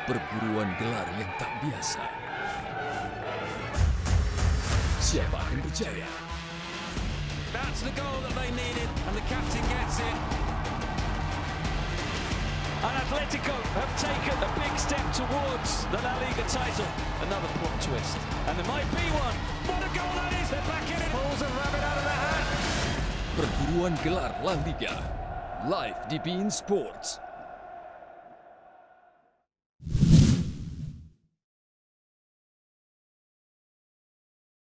Perburuan gelar yang tak biasa. Siapa akan berjaya? That's the goal that they needed, and the captain gets it. And Atletico have taken a big step towards the La Liga title. Another plot twist, and there might be one. What a goal that is! They're back in it. Pulls a rabbit out of the hat. Perburuan gelar La Liga. Live di beIN Sports.